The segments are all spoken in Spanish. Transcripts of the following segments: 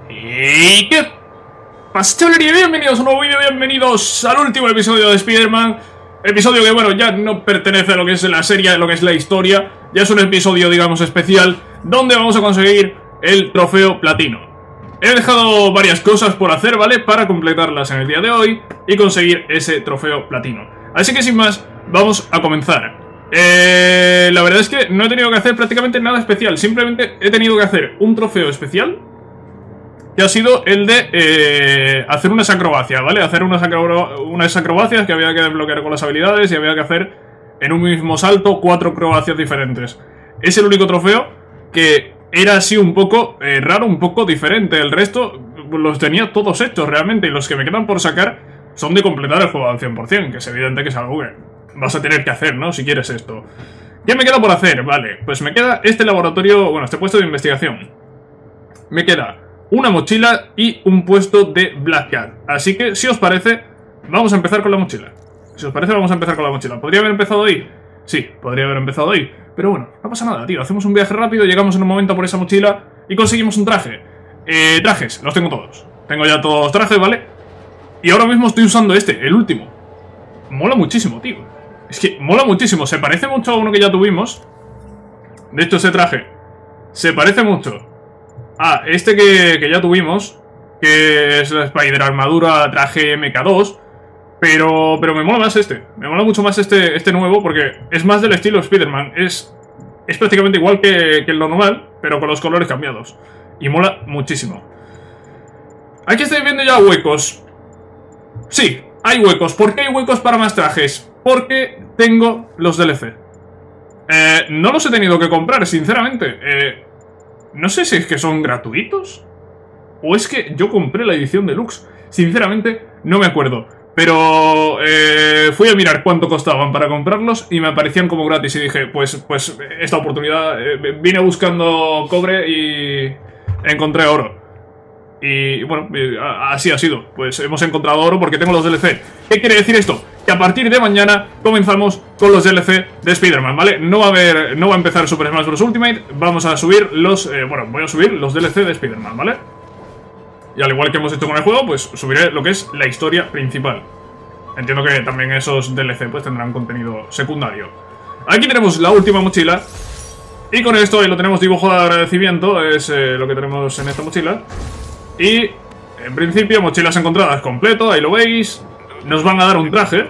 ¿Y qué pasa, chavalería? Bienvenidos a un nuevo vídeo, bienvenidos al último episodio de Spider-Man. Episodio que, bueno, ya no pertenece a lo que es la serie, a lo que es la historia. Ya es un episodio, digamos, especial, donde vamos a conseguir el trofeo platino. He dejado varias cosas por hacer, ¿vale? Para completarlas en el día de hoy y conseguir ese trofeo platino. Así que, sin más, vamos a comenzar. La verdad es que no he tenido que hacer prácticamente nada especial. Simplemente he tenido que hacer un trofeo especial, que ha sido el de hacer unas acrobacias, ¿vale? Hacer unas acrobacias que había que desbloquear con las habilidades y había que hacer en un mismo salto 4 acrobacias diferentes. Es el único trofeo que era así un poco raro, un poco diferente. El resto los tenía todos hechos realmente, y los que me quedan por sacar son de completar el juego al 100%, que es evidente que es algo que vas a tener que hacer, ¿no? Si quieres esto. ¿Qué me queda por hacer? Vale, pues me queda este laboratorio, bueno, este puesto de investigación. Me queda una mochila y un puesto de Black Cat. Así que, si os parece, vamos a empezar con la mochila. Si os parece, vamos a empezar con la mochila. ¿Podría haber empezado ahí? Sí, podría haber empezado ahí. Pero bueno, no pasa nada, tío. Hacemos un viaje rápido, llegamos en un momento por esa mochila y conseguimos un traje. Trajes, los tengo todos. Tengo ya todos los trajes, ¿vale? Y ahora mismo estoy usando este, el último. Mola muchísimo, tío. Es que mola muchísimo. Se parece mucho a uno que ya tuvimos. De hecho, ese traje se parece mucho a este que ya tuvimos, que es la Spider Armadura traje MK2. Pero me mola más este. Me mola mucho más este nuevo, porque es más del estilo Spider-Man. Es prácticamente igual que lo normal, pero con los colores cambiados. Y mola muchísimo. Aquí estáis viendo ya huecos. Sí, hay huecos. ¿Por qué hay huecos para más trajes? Porque tengo los DLC. No los he tenido que comprar, sinceramente. No sé si es que son gratuitos o es que yo compré la edición deluxe. Sinceramente, no me acuerdo. Pero fui a mirar cuánto costaban para comprarlos y me aparecían como gratis. Y dije, pues esta oportunidad, vine buscando cobre y encontré oro. Y bueno, así ha sido. Pues hemos encontrado oro porque tengo los DLC. ¿Qué quiere decir esto? Que a partir de mañana comenzamos con los DLC de Spider-Man, ¿vale? No va a empezar Super Smash Bros. Ultimate. Vamos a subir los... voy a subir los DLC de Spider-Man, ¿vale? Y al igual que hemos hecho con el juego, pues subiré lo que es la historia principal. Entiendo que también esos DLC pues tendrán contenido secundario. Aquí tenemos la última mochila. Y con esto ahí lo tenemos, dibujo de agradecimiento. Es lo que tenemos en esta mochila. Y en principio, mochilas encontradas completo, ahí lo veis. Nos van a dar un traje.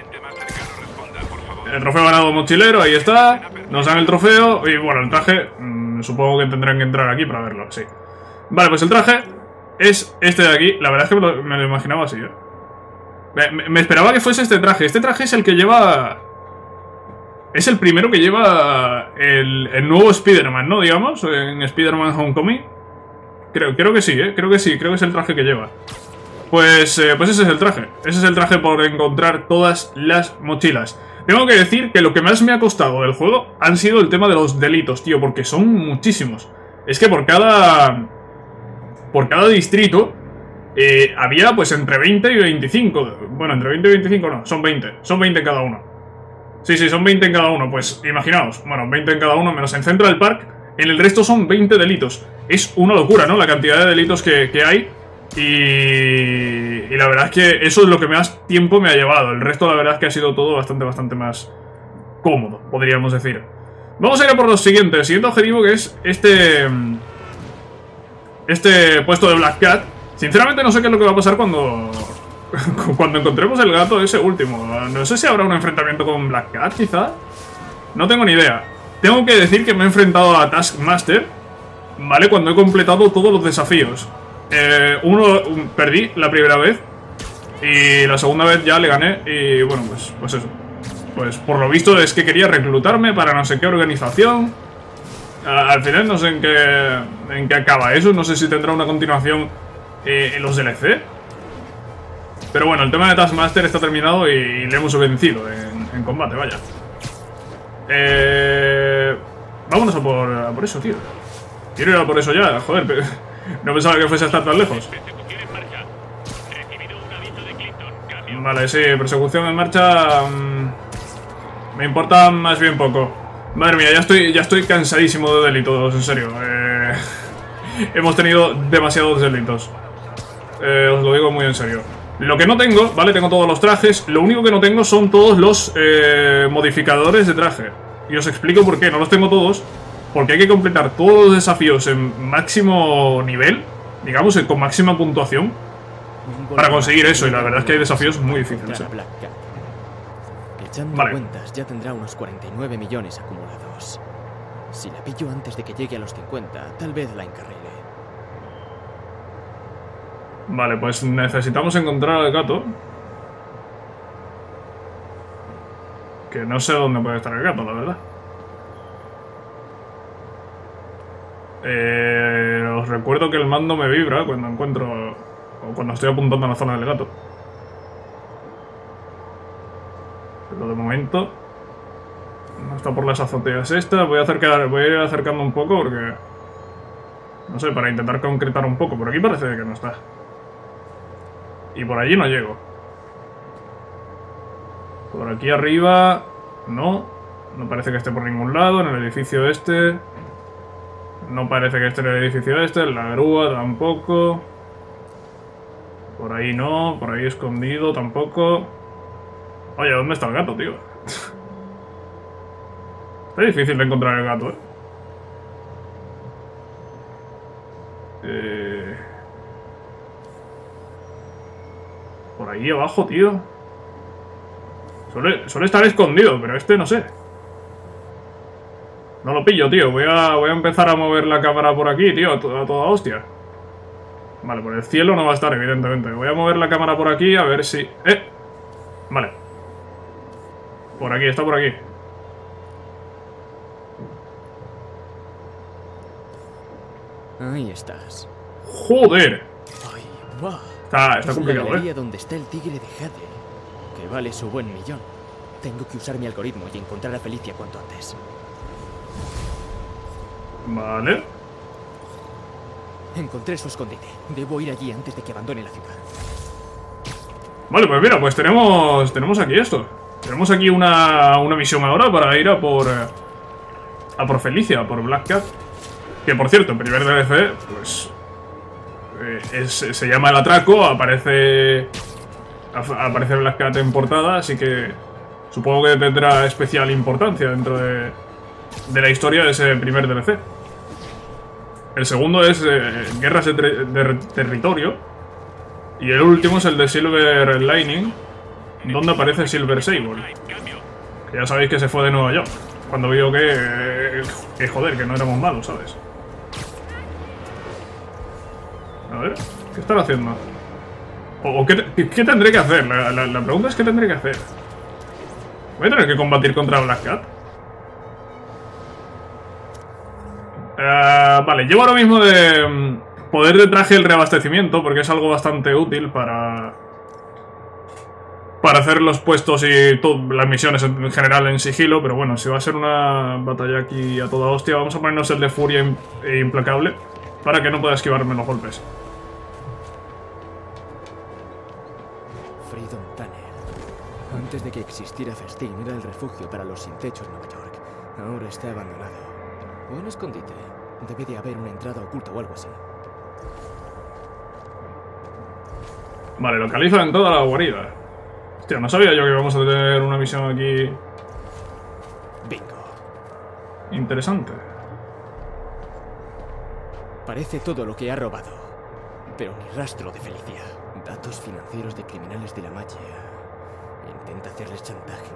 El trofeo ganado mochilero, ahí está. Nos dan el trofeo y bueno, el traje supongo que tendrán que entrar aquí para verlo, sí. Vale, pues el traje es este de aquí. La verdad es que me lo imaginaba así, me esperaba que fuese este traje. Este traje es el que lleva... Es el primero que lleva el nuevo Spider-Man, ¿no? Digamos, en Spider-Man Homecoming. Creo que sí, creo que sí, creo que es el traje que lleva. Pues ese es el traje. Ese es el traje por encontrar todas las mochilas. Tengo que decir que lo que más me ha costado del juego han sido el tema de los delitos, tío, porque son muchísimos. Es que por cada distrito había pues entre 20 y 25. Bueno, entre 20 y 25 no, son 20. Son 20 en cada uno. Sí, son 20 en cada uno. Pues imaginaos, bueno, 20 en cada uno, menos en Central Park. En el resto son 20 delitos. Es una locura, ¿no? La cantidad de delitos que hay. Y la verdad es que eso es lo que más tiempo me ha llevado. El resto la verdad es que ha sido todo bastante más cómodo, podríamos decir. Vamos a ir a por lo siguiente. El siguiente objetivo, que es este puesto de Black Cat. Sinceramente no sé qué es lo que va a pasar cuando encontremos el gato ese último. No sé si habrá un enfrentamiento con Black Cat, quizá. No tengo ni idea. Tengo que decir que me he enfrentado a Taskmaster, ¿vale? Cuando he completado todos los desafíos. Perdí la primera vez y la segunda vez ya le gané. Y bueno, pues eso. Pues por lo visto es que quería reclutarme para no sé qué organización. Al final no sé en qué acaba eso. No sé si tendrá una continuación en los DLC. Pero bueno, el tema de Taskmaster está terminado y le hemos vencido en combate, vaya. Vámonos a por eso, tío. Quiero ir a por eso ya, joder, pero no pensaba que fuese a estar tan lejos. Vale, sí, persecución en marcha. Me importa más bien poco. Madre mía, ya estoy cansadísimo de delitos, en serio. hemos tenido demasiados delitos. Os lo digo muy en serio. Lo que no tengo, ¿vale? Tengo todos los trajes. Lo único que no tengo son todos los modificadores de traje. Y os explico por qué. No los tengo todos. Porque hay que completar todos los desafíos en máximo nivel. Digamos, con máxima puntuación. Para conseguir eso. Y la verdad es que hay desafíos muy difíciles. Echando cuentas, ya tendrá unos 49 millones acumulados. Si la pillo antes de que llegue a los 50, tal vez la encarrile. Vale, pues necesitamos encontrar al gato. Que no sé dónde puede estar el gato, la verdad. Os recuerdo que el mando me vibra cuando encuentro... o cuando estoy apuntando a la zona del gato. Pero de momento... no está por las azoteas esta. Voy a ir acercando un poco porque... no sé, para intentar concretar un poco. Por aquí parece que no está. Y por allí no llego. Por aquí arriba... no. No parece que esté por ningún lado. En el edificio este... no parece que esté en el edificio este. En la grúa tampoco. Por ahí no. Por ahí escondido tampoco. Oye, ¿dónde está el gato, tío? Está difícil de encontrar el gato, Por ahí abajo, tío. Suele estar escondido, pero este no sé. No lo pillo, tío. Voy a empezar a mover la cámara por aquí, tío, a toda hostia. Vale, por el cielo no va a estar, evidentemente. Voy a mover la cámara por aquí a ver si... Vale. Por aquí, está por aquí. Ahí estás. ¡Joder! Ay, wow. Está complicado, la galería donde está el tigre de Jade, que vale su buen millón. Tengo que usar mi algoritmo y encontrar a Felicia cuanto antes. Vale. Encontré su escondite. Debo ir allí antes de que abandone la ciudad. Vale, pues mira, pues tenemos aquí esto. Tenemos aquí una misión ahora para ir a por Felicia, a por Black Cat. Que por cierto, el primer DLC, pues... se llama El Atraco, aparece Black Cat en portada, así que supongo que tendrá especial importancia dentro de la historia de ese primer DLC. El segundo es Guerras de Territorio. Y el último es el de Silver Lining, donde aparece Silver Sable. Que ya sabéis que se fue de Nueva York cuando vio que joder, que no éramos malos, ¿sabes? A ver, ¿qué están haciendo? ¿O qué tendré que hacer? La pregunta es ¿qué tendré que hacer? ¿Voy a tener que combatir contra Black Cat? Vale, llevo ahora mismo de poder de traje el reabastecimiento, porque es algo bastante útil para hacer los puestos y las misiones en general en sigilo. Pero bueno, si va a ser una batalla aquí a toda hostia, vamos a ponernos el de furia implacable para que no pueda esquivarme los golpes. Freedom Tunnel. Antes de que existiera Festín, era el refugio para los sin techo en Nueva York. Ahora está abandonado. O un escondite. Debe de haber una entrada oculta o algo así. Vale, localizan toda la guarida. Hostia, no sabía yo que íbamos a tener una misión aquí. Bingo. Interesante. Parece todo lo que ha robado. Pero ni rastro de Felicia. Datos financieros de criminales de la magia. Intenta hacerles chantaje.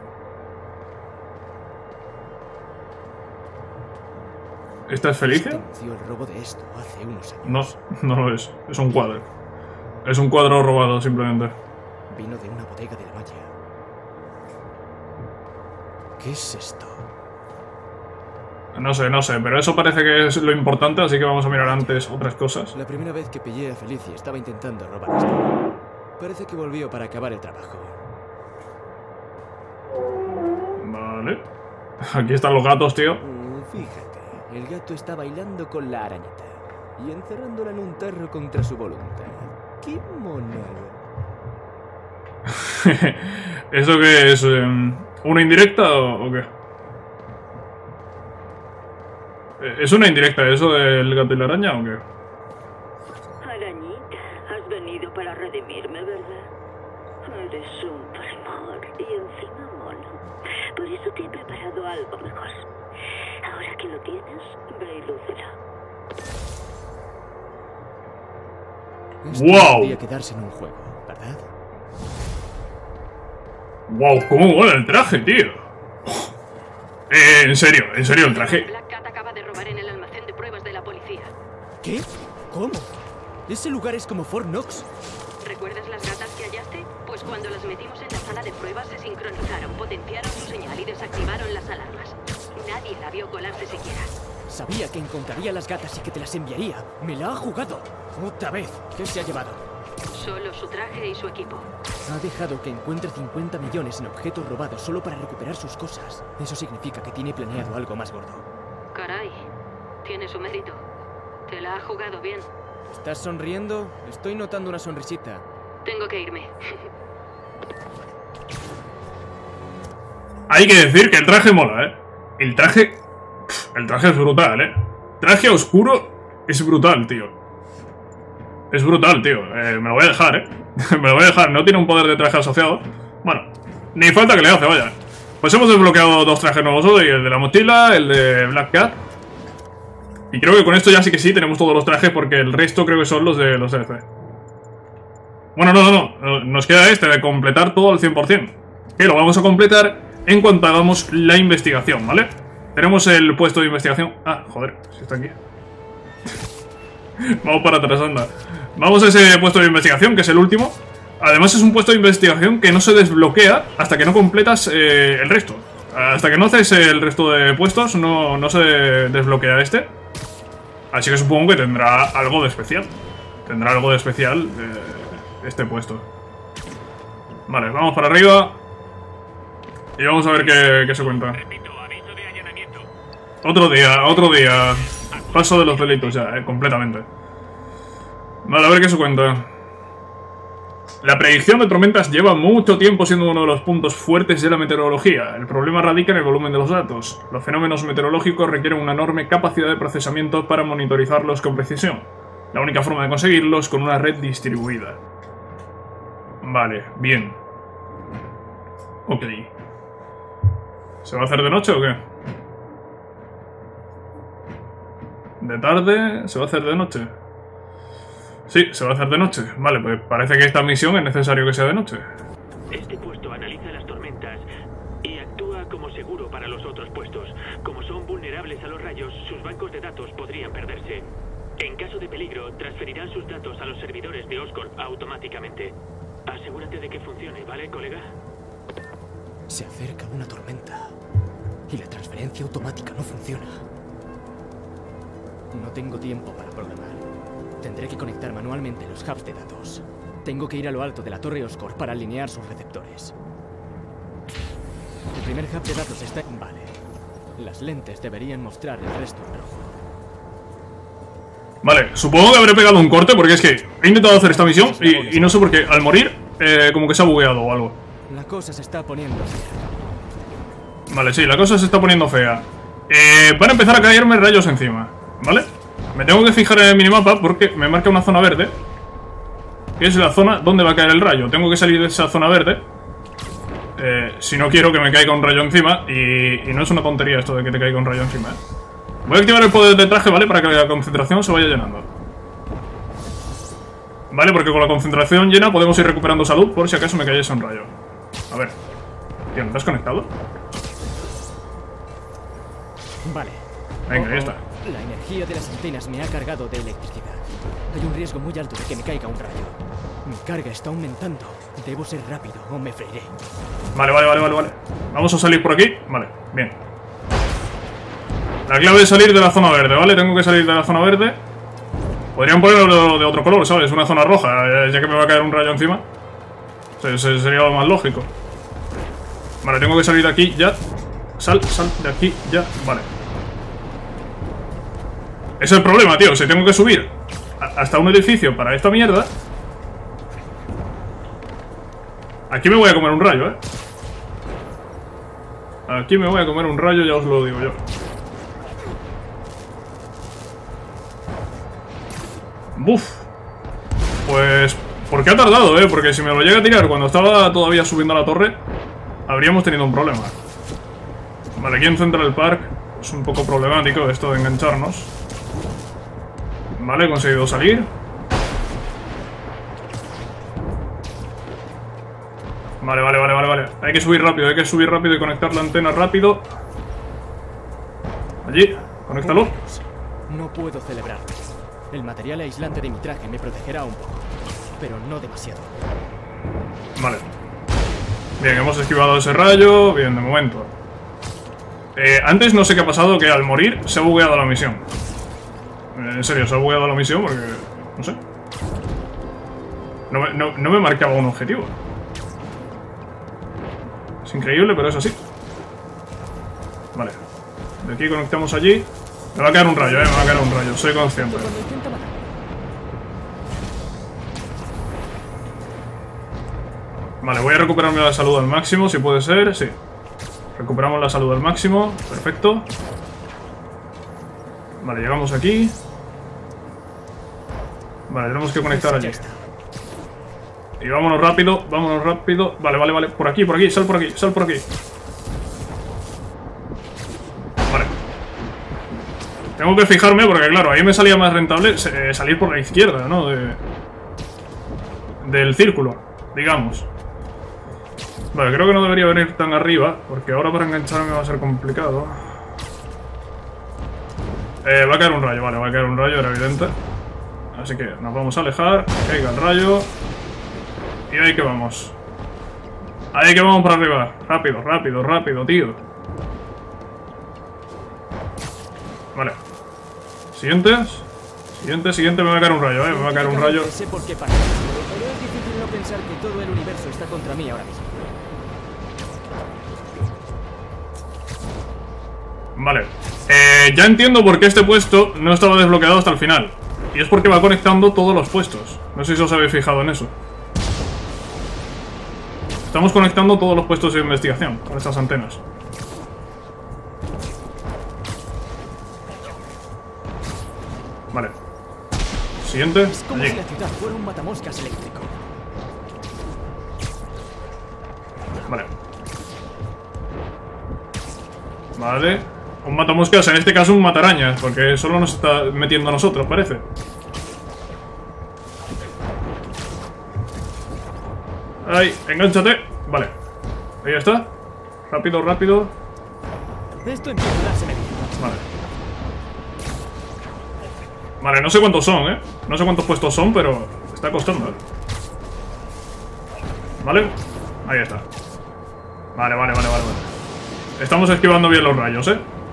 ¿Esta es Felicia? Denunció el robo de esto hace unos años. No lo es. Es un cuadro. Es un cuadro robado, simplemente. Vino de una bodega de la magia. ¿Qué es esto? No sé, pero eso parece que es lo importante, así que vamos a mirar antes otras cosas. La primera vez que pillé a Felicia estaba intentando robar esto. Parece que volvió para acabar el trabajo. Vale. Aquí están los gatos, tío. Fíjate, el gato está bailando con la arañita y encerrándola en un tarro contra su voluntad. ¡Qué monada! ¿Eso qué es? ¿Una indirecta o qué? ¿Es una indirecta eso del gato y la araña o qué? venido para redimirme, ¿verdad? Eres un primor y encima mono. Por eso te he preparado algo mejor. Ahora que lo tienes, ve y lúcelo. Esto ¡Wow! podría quedarse en un juego, ¿verdad? ¡Wow! ¿Cómo mola el traje, tío? En serio, el traje. Black Cat acaba de robar en el almacén de pruebas de la policía. ¿Qué? ¿Cómo? ¿Ese lugar es como Fort Knox? ¿Recuerdas las gatas que hallaste? Pues cuando las metimos en la sala de pruebas se sincronizaron, potenciaron su señal y desactivaron las alarmas. Nadie la vio colarse siquiera. Sabía que encontraría las gatas y que te las enviaría. ¡Me la ha jugado! ¡Otra vez! ¿Qué se ha llevado? Solo su traje y su equipo. Ha dejado que encuentre 50 millones en objetos robados solo para recuperar sus cosas. Eso significa que tiene planeado algo más gordo. Caray, tiene su mérito. Te la ha jugado bien. ¿Estás sonriendo? Estoy notando una sonrisita. Tengo que irme. Hay que decir que el traje mola, ¿eh? El traje es brutal, ¿eh? Traje oscuro es brutal, tío. Es brutal, tío. Me lo voy a dejar, ¿eh? Me lo voy a dejar. No tiene un poder de traje asociado. Bueno, ni falta que le hace, vaya. Pues hemos desbloqueado 2 trajes nuevos hoy. El de la mochila, el de Black Cat. Y creo que con esto ya sí que sí tenemos todos los trajes, porque el resto creo que son los de los DLC. Bueno, no. Nos queda este de completar todo al 100%. Que lo vamos a completar en cuanto hagamos la investigación, ¿vale? Tenemos el puesto de investigación. Ah, joder, si está aquí. Vamos para atrás, anda. Vamos a ese puesto de investigación, que es el último. Además es un puesto de investigación que no se desbloquea hasta que no completas el resto. Hasta que no haces el resto de puestos no se desbloquea este. Así que supongo que tendrá algo de especial. Tendrá algo de especial este puesto. Vale, vamos para arriba. Y vamos a ver qué se cuenta. Otro día. Paso de los delitos ya, completamente. Vale, a ver qué se cuenta. La predicción de tormentas lleva mucho tiempo siendo uno de los puntos fuertes de la meteorología. El problema radica en el volumen de los datos. Los fenómenos meteorológicos requieren una enorme capacidad de procesamiento para monitorizarlos con precisión. La única forma de conseguirlo es con una red distribuida. Vale, bien. Ok. ¿Se va a hacer de noche o qué? ¿De tarde? ¿Se va a hacer de noche? Sí, se va a hacer de noche. Vale, pues parece que esta misión es necesario que sea de noche. Este puesto analiza las tormentas y actúa como seguro para los otros puestos. Como son vulnerables a los rayos, sus bancos de datos podrían perderse. En caso de peligro, transferirán sus datos a los servidores de Oscorp automáticamente. Asegúrate de que funcione, ¿vale, colega? Se acerca una tormenta y la transferencia automática no funciona. No tengo tiempo para programar. Tendré que conectar manualmente los hubs de datos. Tengo que ir a lo alto de la torre Oscorp para alinear sus receptores. El primer hub de datos está... Vale. Las lentes deberían mostrar el resto en rojo. Vale, supongo que habré pegado un corte porque es que he intentado hacer esta misión y no sé por qué. Al morir, como que se ha bugueado o algo. La cosa se está poniendo fea. Vale, sí, la cosa se está poniendo fea. Van a empezar a caerme rayos encima, ¿vale? Me tengo que fijar en el minimapa porque me marca una zona verde, que es la zona donde va a caer el rayo. Tengo que salir de esa zona verde si no quiero que me caiga un rayo encima. Y no es una tontería esto de que te caiga un rayo encima, Voy a activar el poder de traje, ¿vale? Para que la concentración se vaya llenando. Vale, porque con la concentración llena podemos ir recuperando salud por si acaso me cayese un rayo. A ver. Tío, ¿no te has conectado? Vale. Venga, ahí está. La energía de las antenas me ha cargado de electricidad. Hay un riesgo muy alto de que me caiga un rayo. Mi carga está aumentando. Debo ser rápido o me freiré. Vale. Vamos a salir por aquí. Vale, bien. La clave es salir de la zona verde, ¿vale? Tengo que salir de la zona verde. Podrían ponerlo de otro color, ¿sabes? Una zona roja, ya que me va a caer un rayo encima. Sería lo más lógico. Vale, tengo que salir de aquí ya. Sal de aquí ya. Vale. Ese es el problema, tío. Si tengo que subir hasta un edificio para esta mierda. Aquí me voy a comer un rayo, Aquí me voy a comer un rayo, ya os lo digo yo. Buf. Pues Porque ha tardado, porque si me lo llega a tirar cuando estaba todavía subiendo a la torre, habríamos tenido un problema. Vale, aquí en Central Park es un poco problemático esto de engancharnos. Vale, he conseguido salir. Vale. Hay que subir rápido y conectar la antena rápido. Allí, conéctalo. No puedo celebrarlo. El material aislante de mi traje me protegerá un poco, pero no demasiado. Vale. Bien, hemos esquivado ese rayo. Bien, de momento. Antes no sé qué ha pasado, que al morir se ha bugueado la misión. En serio, se ha bugueado la misión porque... no sé. No me marcaba un objetivo. Es increíble, pero es así. Vale. De aquí conectamos allí. Me va a caer un rayo, me va a caer un rayo. Soy consciente. Vale, voy a recuperarme la salud al máximo, si puede ser. Sí. Recuperamos la salud al máximo. Perfecto. Vale, llegamos aquí. Vale, tenemos que conectar allí. Y vámonos rápido, vámonos rápido. Vale. Por aquí, sal por aquí, sal por aquí. Vale. Tengo que fijarme porque, claro, ahí me salía más rentable salir por la izquierda, ¿no? Del círculo, digamos. Vale, creo que no debería venir tan arriba, porque ahora para engancharme va a ser complicado. Va a caer un rayo, vale, va a caer un rayo, era evidente. Así que nos vamos a alejar, que caiga el rayo. Y ahí que vamos. Ahí que vamos para arriba. Rápido, tío. Vale. Siguiente, me va a caer un rayo, me va a caer un rayo. Sé por qué pasa, pero es difícil no pensar que todo el universo está contra mí ahora mismo. Vale. Ya entiendo por qué este puesto no estaba desbloqueado hasta el final. Y es porque va conectando todos los puestos. No sé si os habéis fijado en eso. Estamos conectando todos los puestos de investigación con estas antenas. Vale. Siguiente. Es como Allí. si la ciudad fuera un matamoscas eléctrico. Vale. Un matamoscas, en este caso un matarañas, porque solo nos está metiendo a nosotros, parece. Ahí, engánchate. Vale. Ahí está. Rápido. Esto empieza a darse bien. Vale. Vale, no sé cuántos son, No sé cuántos puestos son, pero está costando. ¿Vale? Ahí está. Vale. Estamos esquivando bien los rayos,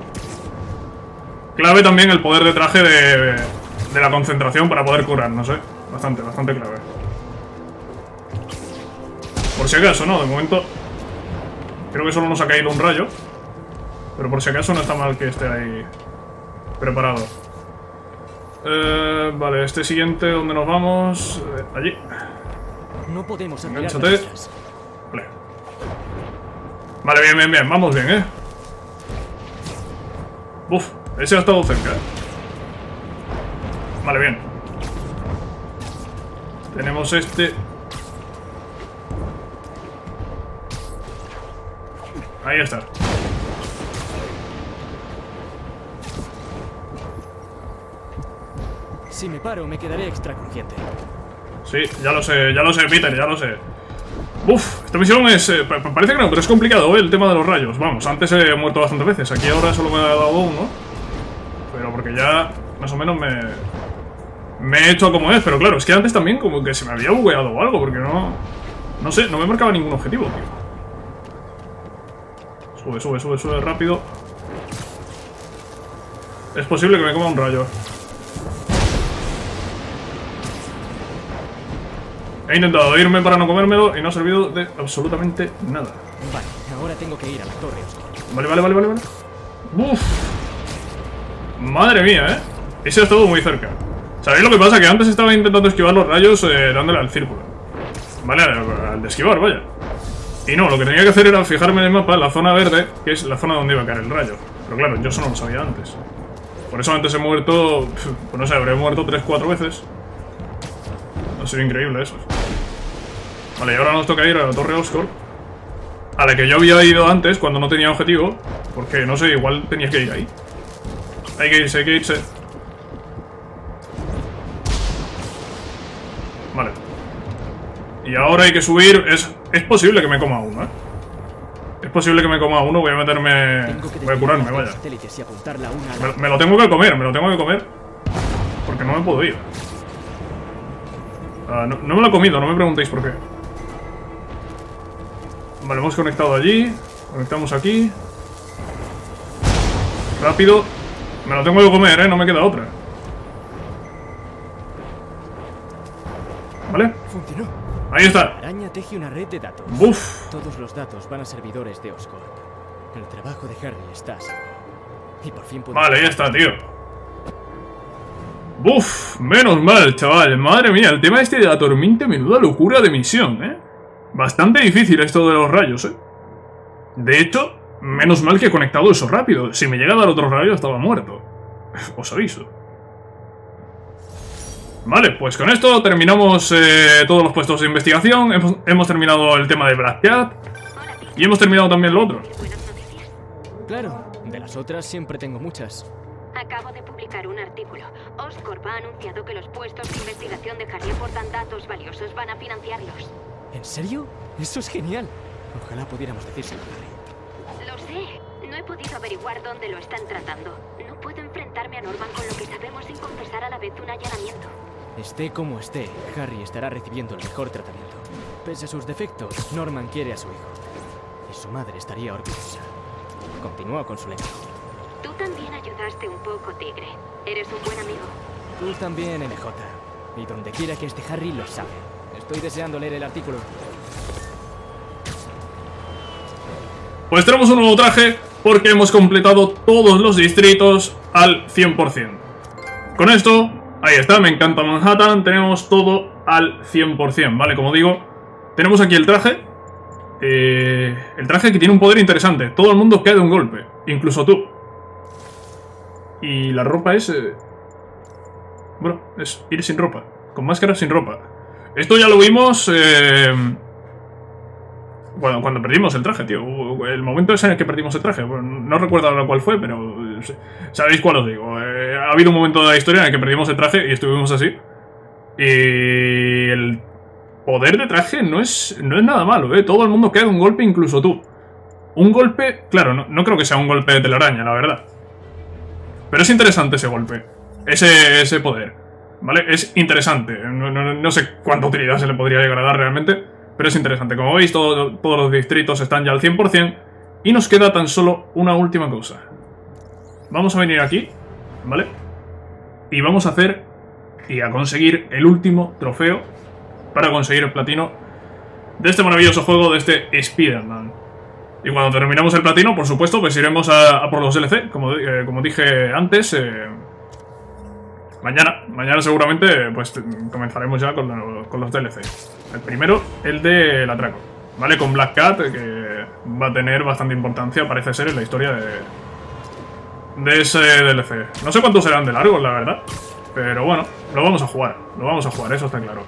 Clave también el poder de traje de la concentración para poder curarnos, Bastante clave. Por si acaso, ¿no? De momento creo que solo nos ha caído un rayo. Pero por si acaso no está mal que esté ahí preparado. Vale, este siguiente, ¿dónde nos vamos? Allí. No podemos admirar Engánchate. las islas. Vale, bien, vamos bien, Uf, ese ha estado cerca. Vale, bien. Tenemos este. Ahí está. Si me paro, me quedaré extra consciente. Sí, ya lo sé, Peter, ya lo sé. Uf, esta misión es... parece que no, pero es complicado, el tema de los rayos. Vamos, antes he muerto bastantes veces. Aquí ahora solo me ha dado uno. Pero porque ya más o menos me he hecho como es. Pero claro, es que antes también como que se me había bugueado o algo. Porque no sé, no me marcaba ningún objetivo, tío. Sube rápido. Es posible que me coma un rayo. He intentado irme para no comérmelo y no ha servido de absolutamente nada. Vale, ahora tengo que ir a la torre oscura. Vale. Uff. Madre mía, Ese ha estado muy cerca. ¿Sabéis lo que pasa? Que antes estaba intentando esquivar los rayos dándole al círculo. Vale, al de esquivar, vaya. Y no, lo que tenía que hacer era fijarme en el mapa, la zona verde, que es la zona donde iba a caer el rayo. Pero claro, yo eso no lo sabía antes. Por eso antes he muerto... Pues no sé, habré muerto 3-4 veces. Ha sido increíble eso. Vale, y ahora nos toca ir a la Torre Oscorp, a la que yo había ido antes cuando no tenía objetivo. Porque, no sé, igual tenías que ir ahí. Hay que irse, hay que irse. Vale. Y ahora hay que subir. Es posible que me coma uno, ¿eh? Es posible que me coma uno. Voy a meterme... Voy a curarme, vaya. Me lo tengo que comer, me lo tengo que comer. Porque no me puedo ir. No me lo he comido, no me preguntéis por qué. Vale, hemos conectado allí. Conectamos aquí. Rápido. Me lo tengo que comer, ¿eh? No me queda otra. ¿Vale? Funcionó. Ahí está. La araña teje una red de datos. Uf. Todos los datos van a servidores de Oscorp. El trabajo de Harry está así. Y por fin podemos... Vale, ya está, tío. Buf, menos mal, chaval. Madre mía, el tema este de la tormenta, menuda locura de misión, ¿eh? Bastante difícil esto de los rayos, ¿eh? De hecho, menos mal que he conectado eso rápido. Si me llega a dar otro rayo, estaba muerto. Os aviso. Vale, pues con esto terminamos todos los puestos de investigación. Hemos terminado el tema de Black Cat. Y hemos terminado también lo otro. Claro, de las otras siempre tengo muchas. Acabo de publicar un artículo. Oscorp ha anunciado que los puestos de investigación de Harry aportan datos valiosos, van a financiarlos. ¿En serio? Eso es genial. Ojalá pudiéramos decírselo a Harry. Lo sé. No he podido averiguar dónde lo están tratando. No puedo enfrentarme a Norman con lo que sabemos sin confesar a la vez un allanamiento. Esté como esté, Harry estará recibiendo el mejor tratamiento. Pese a sus defectos, Norman quiere a su hijo. Y su madre estaría orgullosa. Continúa con su legado. Tú también ayudaste un poco, Tigre. Eres un buen amigo. Tú también, MJ. Y donde quiera que esté Harry lo sabe. Estoy deseando leer el artículo. Pues tenemos un nuevo traje porque hemos completado todos los distritos al 100%. Con esto, ahí está, me encanta Manhattan, tenemos todo al 100%, ¿vale? Como digo, tenemos aquí el traje. El traje que tiene un poder interesante. Todo el mundo cae de un golpe, incluso tú. Y la ropa es... bueno, es ir sin ropa. Con máscara sin ropa. Esto ya lo vimos... bueno, cuando perdimos el traje, tío. El momento ese en el que perdimos el traje. Bueno, no recuerdo ahora cuál fue, pero... sabéis cuál os digo. Ha habido un momento de la historia en el que perdimos el traje y estuvimos así. Y... el poder de traje no es nada malo, ¿eh? Todo el mundo cae de un golpe, incluso tú. Un golpe... claro, no creo que sea un golpe de telaraña, la verdad. Pero es interesante ese golpe. Ese poder. ¿Vale? Es interesante. No sé cuánta utilidad se le podría llegar a dar realmente. Pero es interesante. Como veis, todos los distritos están ya al 100%. Y nos queda tan solo una última cosa. Vamos a venir aquí. ¿Vale? Y vamos a hacer... y a conseguir el último trofeo para conseguir el platino de este maravilloso juego, de este Spider-Man. Y cuando terminamos el platino, por supuesto, pues iremos a por los DLC, como dije antes. Mañana seguramente pues comenzaremos ya con los DLC. El primero, el del atraco, ¿vale? Con Black Cat, que va a tener bastante importancia, parece ser, en la historia de ese DLC. No sé cuántos serán de largos, la verdad. Pero bueno, lo vamos a jugar, eso está claro.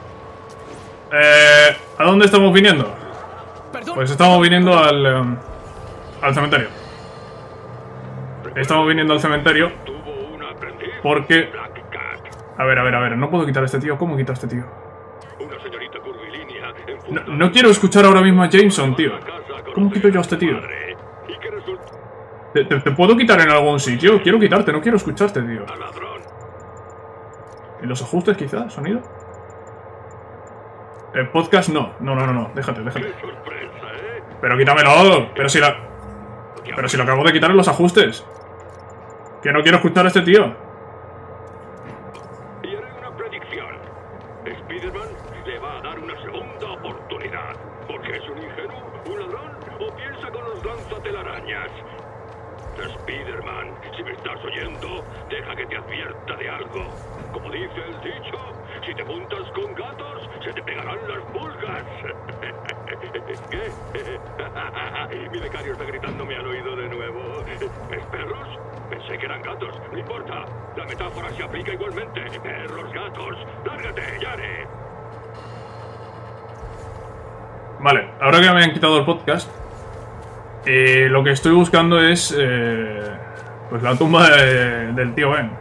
¿A dónde estamos viniendo? Pues estamos viniendo al cementerio. Estamos viniendo al cementerio porque... A ver, no puedo quitar a este tío. ¿Cómo quito a este tío? No quiero escuchar ahora mismo a Jameson, tío. ¿Cómo quito yo a este tío? ¿Te puedo quitar en algún sitio? Quiero quitarte, no quiero escucharte, tío. ¿En los ajustes quizás? ¿Sonido? El podcast no. No. Déjate. Pero quítamelo. Pero si lo acabo de quitar en los ajustes. Que no quiero escuchar a este tío. Y haré una predicción. Spider-Man le va a dar una segunda oportunidad. Porque es un ingenuo, un ladrón o piensa con los lanzatelarañas. Spider-Man, si me estás oyendo, deja que te advierta de algo. Como dice el dicho, si te juntas con gatos, se te pegarán las pulgas. ¿Qué? Mi becario está gritándome al oído de nuevo. ¿Es perros? Pensé que eran gatos. No importa. La metáfora se aplica igualmente. Perros, gatos. ¡Lárgate, Yare! Vale, ahora que me han quitado el podcast, lo que estoy buscando es pues la tumba del tío Ben.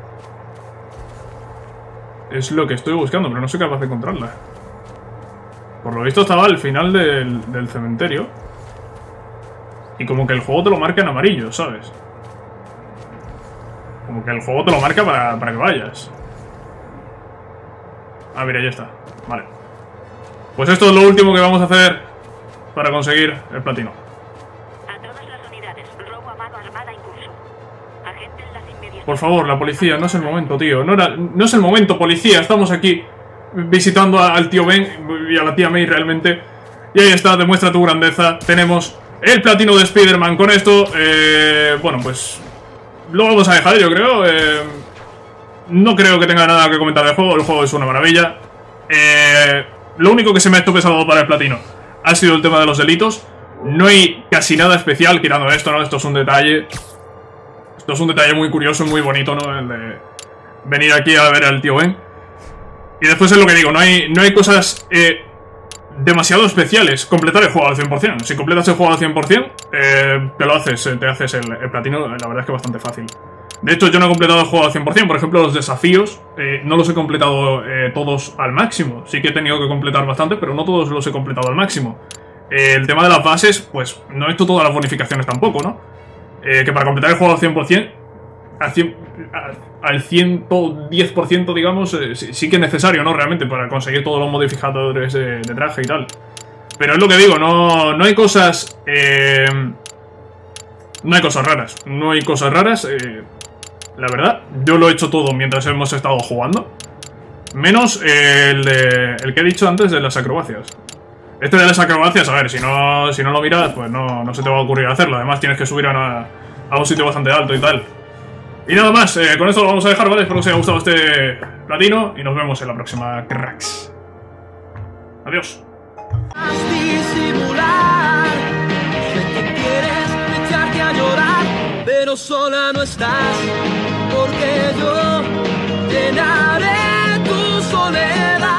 Es lo que estoy buscando, pero no soy capaz de encontrarla. Por lo visto estaba al final del cementerio. Y como que el juego te lo marca en amarillo, ¿sabes? Como que el juego te lo marca para que vayas. Ah, mira, ya está. Vale. Pues esto es lo último que vamos a hacer para conseguir el platino. A todas las unidades, robo a mano armada en curso. Agente en las inmediaciones. Por favor, la policía, no es el momento, tío. No es el momento, policía. Estamos aquí visitando al tío Ben y a la tía May realmente. Y ahí está, demuestra tu grandeza. Tenemos el platino de Spider-Man. Con esto, bueno, pues lo vamos a dejar, yo creo. No creo que tenga nada que comentar del juego. El juego es una maravilla. Lo único que se me ha hecho pesado para el platino ha sido el tema de los delitos. No hay casi nada especial quitando esto, ¿no? Esto es un detalle. Esto es un detalle muy curioso y muy bonito, ¿no? El de venir aquí a ver al tío Ben. Y después es lo que digo, no hay cosas demasiado especiales. Completar el juego al 100%. Si completas el juego al 100%, te lo haces, te haces el platino. La verdad es que bastante fácil. De hecho, yo no he completado el juego al 100%. Por ejemplo, los desafíos no los he completado todos al máximo. Sí que he tenido que completar bastante, pero no todos los he completado al máximo. El tema de las bases, pues no he hecho todas las bonificaciones tampoco, ¿no? Que para completar el juego al 100%, al 110%, digamos, sí que es necesario, ¿no? Realmente, para conseguir todos los modificadores de traje y tal. Pero es lo que digo, no hay cosas... no hay cosas raras. No hay cosas raras, la verdad. Yo lo he hecho todo mientras hemos estado jugando. Menos el que he dicho antes de las acrobacias. Este de las acrobacias, a ver, si no lo miras, pues no se te va a ocurrir hacerlo. Además tienes que subir a un sitio bastante alto y tal. Y nada más, con esto lo vamos a dejar, ¿vale? Espero que os haya gustado este platino y nos vemos en la próxima, cracks. Adiós. Disimular, sé que quieres echarte a llorar, pero sola no estás, porque yo llenaré tu soledad.